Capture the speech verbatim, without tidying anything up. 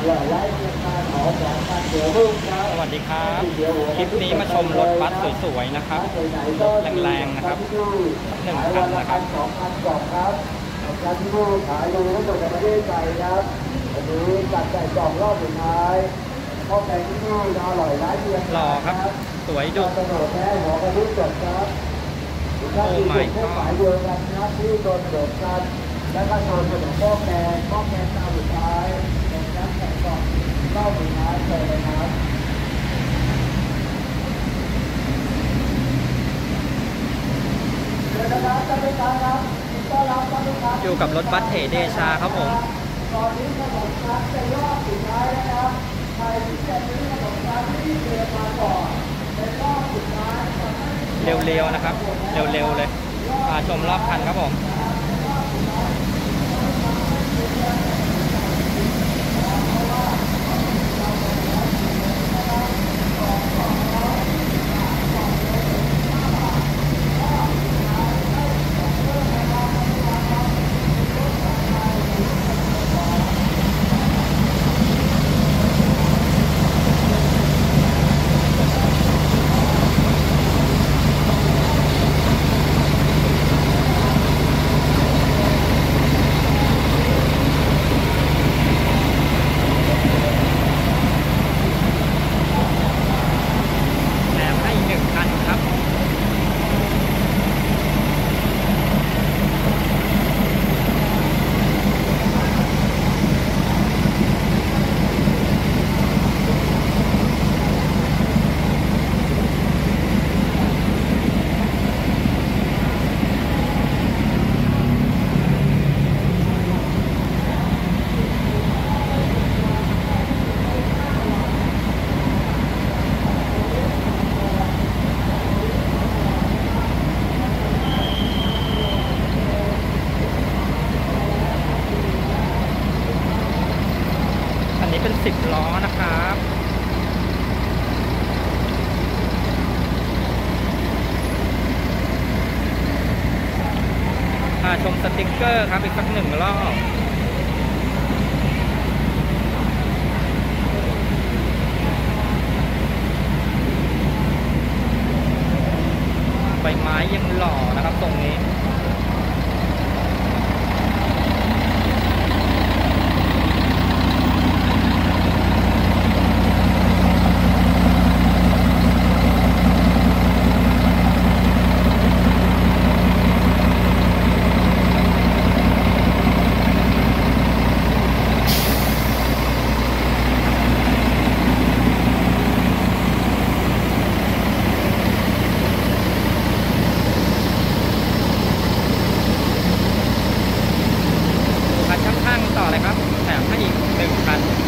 สวัสดีครับคลิปนี้มาชมรถบัสสวยๆนะครับรถแรงๆนะครับหนึ่งคันนะครับสองพันกล่องครับการที่ผู้ขายดูทั้งหมดในประเทศไทยครับวันนี้จัดใส่กล่องรอบสุดท้ายข้าวแกงที่นี่อร่อยร้านเดียวหล่อครับสวยดุกระโดดแท้หัวกระดิ่งสดครับโอ้ my god ขายเดียวกันครับที่โดนโดดกันและก็โดนขนมข้าวแกงข้าวแกงตามสุดท้ายเป็นน้ำแข็งกล่องรอบสุดท้ายเลยครับอยู่กับรถบัสเถเดชาครับผมตอนนี้ขนมคัสเป็นรอบสุดท้ายนะครับใครที่จะซื้อขนมคัสที่เตรียมมาก่อนเป็นรอบสุดท้ายเร็วๆนะครับเร็วๆเลยมาชมรอบคันครับผมอันนี้เป็นสิบล้อนะครับมาชมสติ๊กเกอร์ครับอีกสักหนึ่งรอบใบไม้ยังหล่อนะครับตรงนี้ต่อเลยครับแถมให้อีกหนึ่งคัน